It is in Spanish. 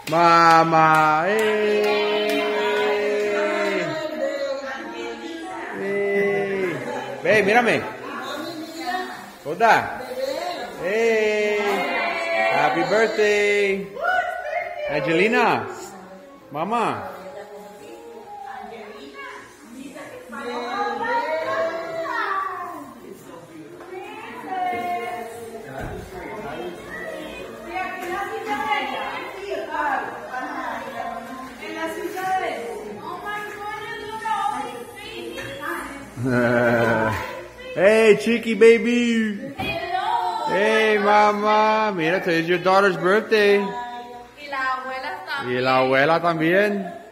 Mamá. Ve, mírame. Hola. Hey. Happy birthday. Angelina. Mamá. Hey, Chiqui baby. Hey, mamá. Mira, today is your daughter's birthday. Y la abuela también. Y la abuela también.